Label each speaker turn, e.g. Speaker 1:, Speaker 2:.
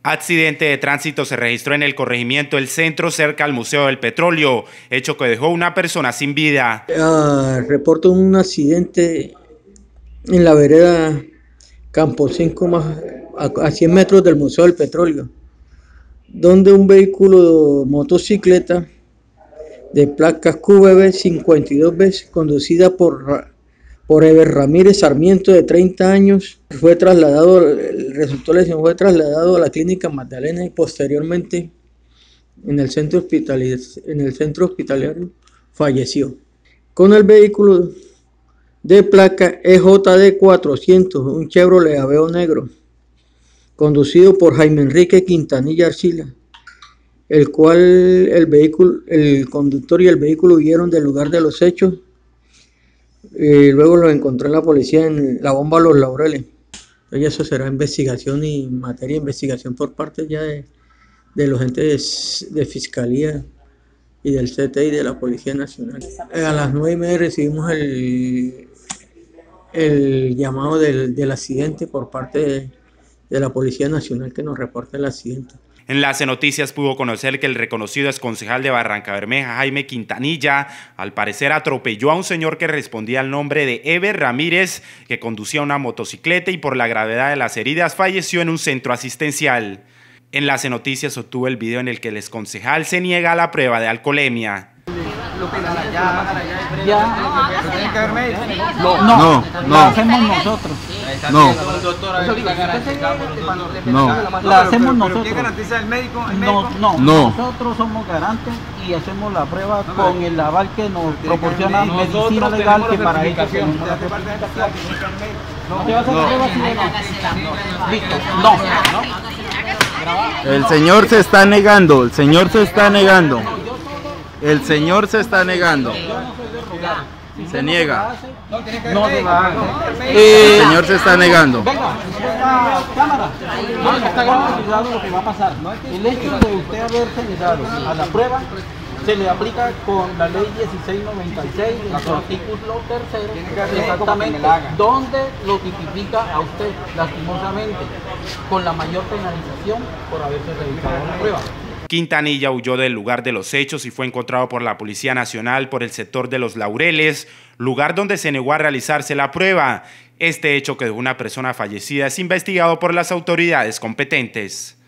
Speaker 1: Accidente de tránsito se registró en el corregimiento El Centro, cerca al Museo del Petróleo, hecho que dejó una persona sin vida.
Speaker 2: Reporto un accidente en la vereda Campo 5, a 100 metros del Museo del Petróleo, donde un vehículo motocicleta de placas QBB 52B, conducida por Eber Ramírez Sarmiento, de 30 años, resultó lesionado, fue trasladado a la clínica Magdalena y posteriormente en el centro hospitalario falleció. Con el vehículo de placa EJD 400, un Chevrolet Aveo negro, conducido por Jaime Enrique Quintanilla Arcila, el cual el conductor y el vehículo huyeron del lugar de los hechos. Luego lo encontró la policía en la bomba Los Laureles. Y eso será investigación y materia de investigación por parte ya de los entes de Fiscalía y del CTI de la Policía Nacional. A las 9:30 recibimos el llamado del accidente por parte de la Policía Nacional, que nos reporta el accidente.
Speaker 1: Enlace Noticias pudo conocer que el reconocido exconcejal de Barrancabermeja, Jaime Quintanilla, al parecer atropelló a un señor que respondía al nombre de Eber Ramírez, que conducía una motocicleta y por la gravedad de las heridas falleció en un centro asistencial. Enlace Noticias obtuvo el video en el que el exconcejal se niega a la prueba de alcoholemia.
Speaker 3: No, la hacemos nosotros. La hacemos nosotros.
Speaker 4: ¿Quién garantiza el médico?
Speaker 3: No, nosotros somos garantes y hacemos la prueba con el aval que nos proporciona medicina legal, que para ello tenemos la certificación. ¿No te vas a hacer prueba? Listo, no.
Speaker 5: El señor se está negando, el señor se está negando. El señor se está negando. Se niega.
Speaker 3: No se va a hacer.
Speaker 5: El señor se está negando.
Speaker 3: Venga, cámara. No, está grabado lo que va a pasar. El hecho de usted haberse negado a la prueba se le aplica con la ley 1696, en su artículo 3, exactamente, donde lo tipifica a usted, lastimosamente, con la mayor penalización por haberse realizado la prueba.
Speaker 1: Quintanilla huyó del lugar de los hechos y fue encontrado por la Policía Nacional por el sector de Los Laureles, lugar donde se negó a realizarse la prueba. Este hecho, que dejó una persona fallecida, es investigado por las autoridades competentes.